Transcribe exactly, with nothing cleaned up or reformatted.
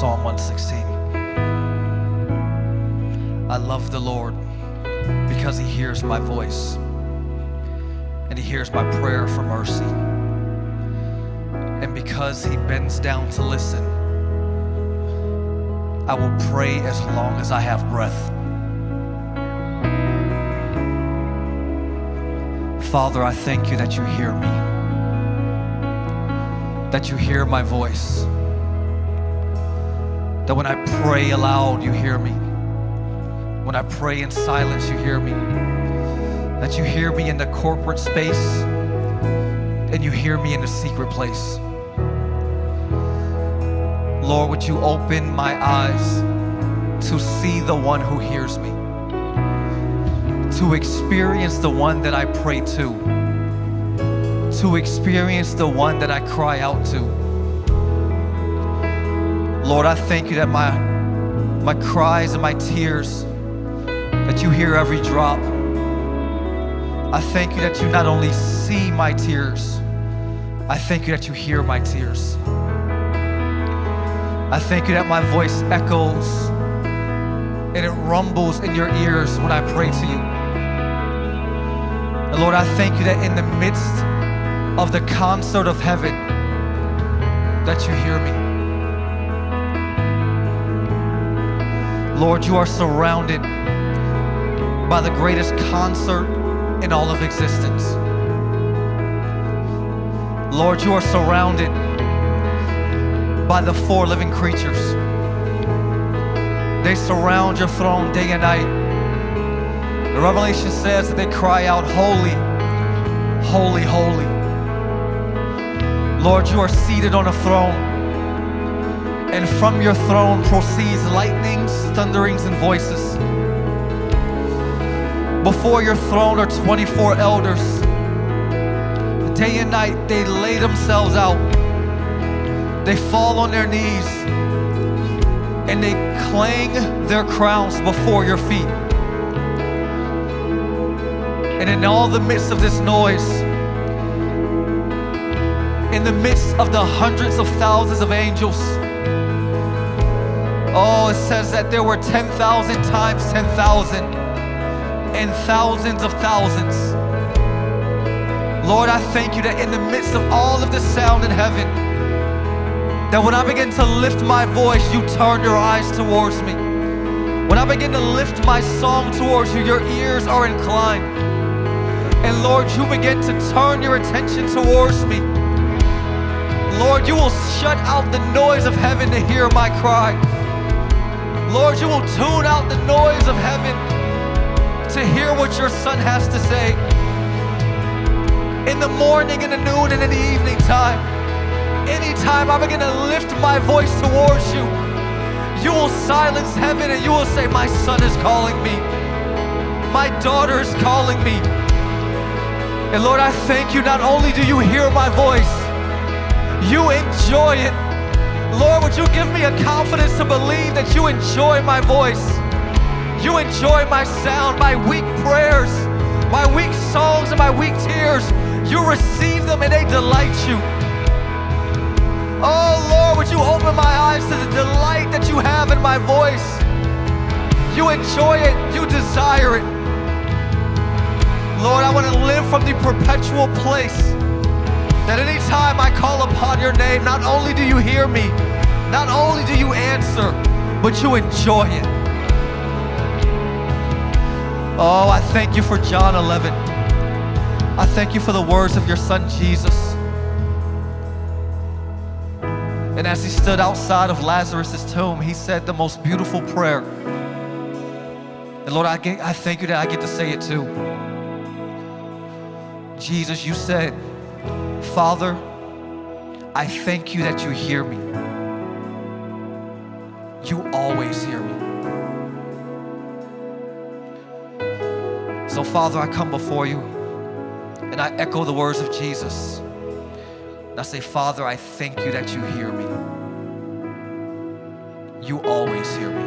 Psalm one sixteen. I love the Lord because he hears my voice and he hears my prayer for mercy. And because he bends down to listen, I will pray as long as I have breath. Father, I thank you that you hear me, that you hear my voice, that when I pray aloud, you hear me. When I pray in silence, you hear me. That you hear me in the corporate space and you hear me in the secret place. Lord, would you open my eyes to see the one who hears me, to experience the one that I pray to, to experience the one that I cry out to. Lord, I thank you that my, my cries and my tears, that you hear every drop. I thank you that you not only see my tears, I thank you that you hear my tears. I thank you that my voice echoes and it rumbles in your ears when I pray to you. And Lord, I thank you that in the midst of the concert of heaven, that you hear me. Lord, you are surrounded by the greatest concert in all of existence. Lord, you are surrounded by the four living creatures. They surround your throne day and night. The Revelation says that they cry out, holy, holy, holy. Lord, you are seated on a throne, and from your throne proceeds lightnings, thunderings, and voices. Before your throne are twenty-four elders. Day and night they lay themselves out. They fall on their knees and they clang their crowns before your feet. And in all the midst of this noise, in the midst of the hundreds of thousands of angels, oh, it says that there were ten thousand times ten thousand and thousands of thousands. Lord, I thank you that in the midst of all of the sound in heaven, that when I begin to lift my voice, you turn your eyes towards me. When I begin to lift my song towards you, your ears are inclined. And Lord, you begin to turn your attention towards me. Lord, you will shut out the noise of heaven to hear my cry. Lord, you will tune out the noise of heaven to hear what your Son has to say. In the morning, in the noon, and in the evening time, anytime I begin to lift my voice towards you, you will silence heaven and you will say, my son is calling me. My daughter is calling me. And Lord, I thank you, not only do you hear my voice, you enjoy it. Lord, would you give me a confidence to believe that you enjoy my voice? You enjoy my sound, my weak prayers, my weak songs and my weak tears. You receive them and they delight you. Oh Lord, would you open my eyes to the delight that you have in my voice? You enjoy it, you desire it. Lord, I want to live from the perpetual place that anytime I call upon your name, not only do you hear me, not only do you answer, but you enjoy it. Oh, I thank you for John eleven. I thank you for the words of your Son, Jesus. And as he stood outside of Lazarus' tomb, he said the most beautiful prayer. And Lord, I, get, I thank you that I get to say it too. Jesus, you said, Father, I thank you that you hear me. You always hear me. So Father, I come before you and I echo the words of Jesus. And I say, Father, I thank you that you hear me. You always hear me.